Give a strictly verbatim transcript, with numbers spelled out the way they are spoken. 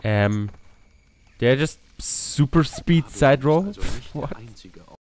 Ähm, der just super speed side roll. Also nicht der What? einzige